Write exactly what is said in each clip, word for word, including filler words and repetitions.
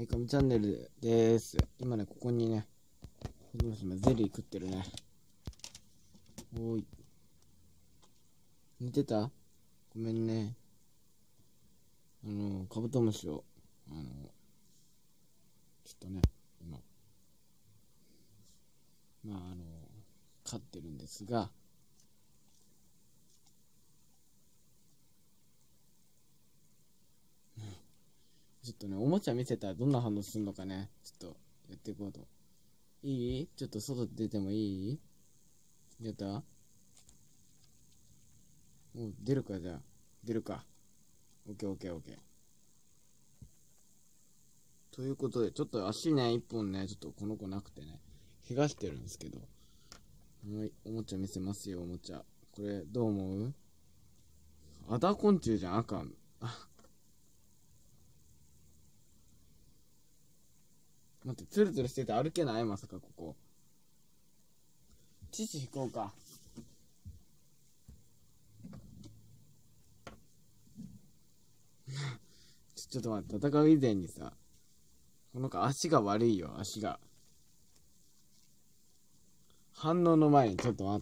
はい、かみチャンネルでーす。今ね、ここにね、今ゼリー食ってるね。おーい。寝てた？ごめんね。あの、カブトムシを、あの、ちょっとね、今、まあ、あの、飼ってるんですが、ちょっとね、おもちゃ見せたらどんな反応するのかね、ちょっとやっていこうと。いい？ちょっと外出てもいい？やった？もう出るか、じゃあ。出るか。オッケーオッケーオッケー。ということで、ちょっと足ね、一本ね、ちょっとこの子なくてね、怪我してるんですけど、はい、おもちゃ見せますよ、おもちゃ。これ、どう思う？アダ昆虫じゃん、赤。あ、待って、ツルツルしてて歩けない？まさかここ。父引こうか。ちょ、ちょっと待って、戦う以前にさ、この子足が悪いよ、足が。反応の前にちょっと待って。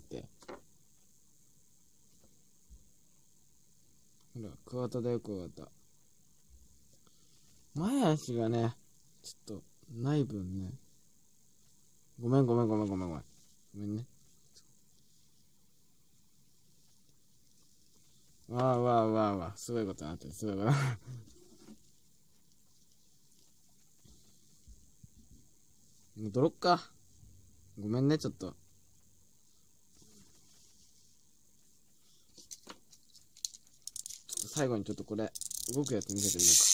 ほら、クワガタだよ、クワガタ。前足がね、ちょっと、ない分ね。ごめんごめんごめんごめんごめん。ごめんね。わあわあわあわあ、すごいことになってる、すごいこと。もう泥っか。ごめんね、ちょっと。ちょっと最後にちょっとこれ、動くやつ見せてみようか。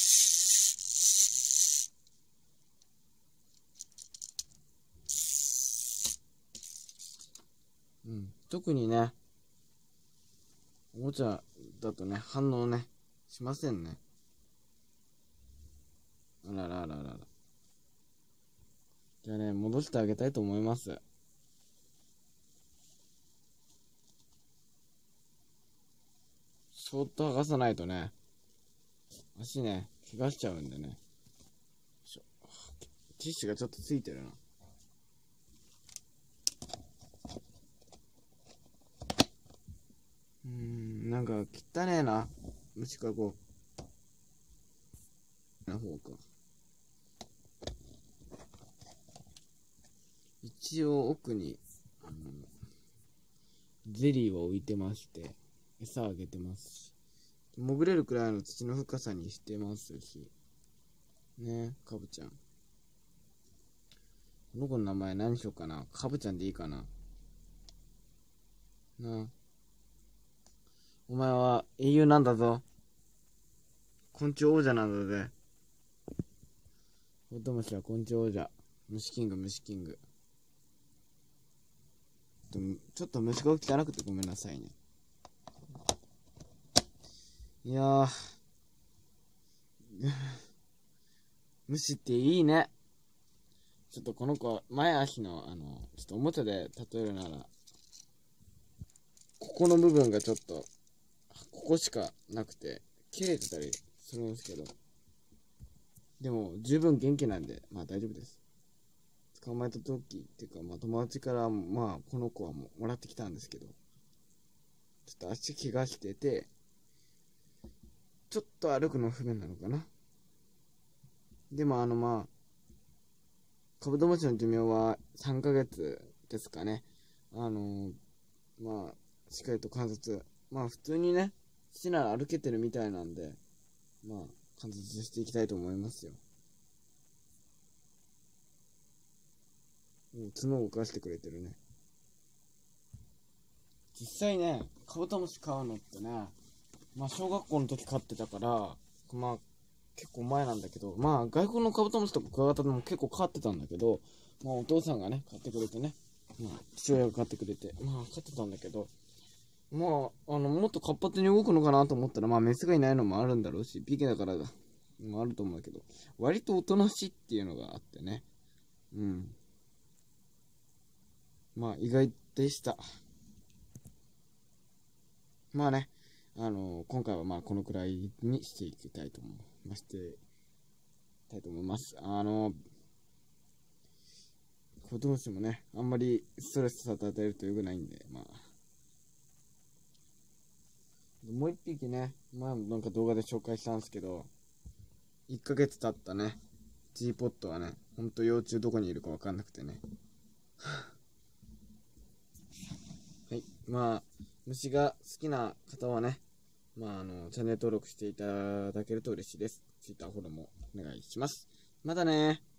うん。特にね、おもちゃだとね、反応ね、しませんね。あららららら。じゃあね、戻してあげたいと思います。そーっと剥がさないとね、足ね、怪我しちゃうんでね。ティッシュがちょっとついてるな。うーん、なんか汚ねえな。虫かご。な方か。一応奥に、あの、ゼリーを置いてまして、餌あげてますし、潜れるくらいの土の深さにしてますし、ね、カブちゃん。この子の名前何しようかな。カブちゃんでいいかな。なあ。お前は英雄なんだぞ。昆虫王者なんだぜ。カブトムシは昆虫王者。虫キング、虫キング。ちょっと虫が汚くてごめんなさいね。いやー。虫っていいね。ちょっとこの子、前足の、あの、ちょっとおもちゃで例えるなら、ここの部分がちょっと、ここしかなくて、切れてたりするんですけど、でも、十分元気なんで、まあ大丈夫です。捕まえた時っていうか、まあ友達から、まあこの子はももらってきたんですけど、ちょっと足怪我してて、ちょっと歩くの不便なのかな。でもあのまあ、カブトムシの寿命はさんかげつですかね。あのー、まあ、しっかりと観察。まあ普通にね、土なら歩けてるみたいなんで、まあ、観察していきたいと思いますよ。もう角を動かしてくれてるね。実際ね、カブトムシ飼うのってね、まあ小学校の時飼ってたから、まあ結構前なんだけど、まあ外国のカブトムシとかクワガタでも結構飼ってたんだけど、まあお父さんがね、飼ってくれてね、まあ父親が飼ってくれて、まあ飼ってたんだけど、まあ、あの、もっと活発に動くのかなと思ったら、まあメスがいないのもあるんだろうし、ピケだからだ、もあると思うけど、割とおとなしいっていうのがあってね、うん。まあ意外でした。まあね、あのー今回はまあこのくらいにしていきたいと思いまして、 たいと思います。あの、これどうしてもね、あんまりストレス与えると良くないんで、まあ。もう一匹ね、まあなんか動画で紹介したんですけど、いっかげつ経ったね、G ポットはね、ほんと幼虫どこにいるかわかんなくてね。はい。まあ、虫が好きな方はね、まあ、あの、チャンネル登録していただけると嬉しいです。Twitter フォローもお願いします。またねー。